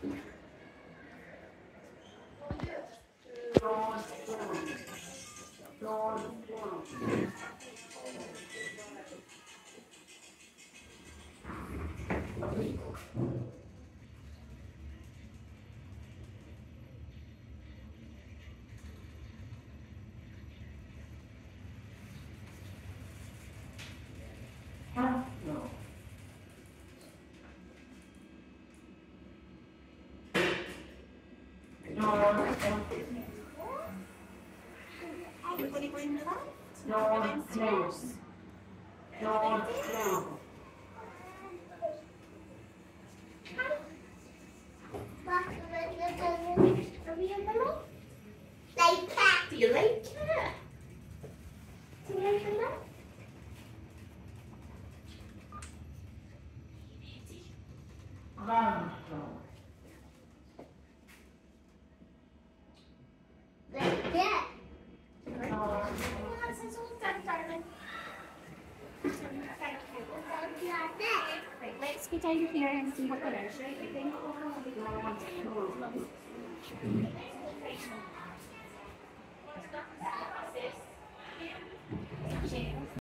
Everybody bring the light. Downstairs. Do you like it? Do you like it? Yeah. Right, let's get over here and see what there is. Right?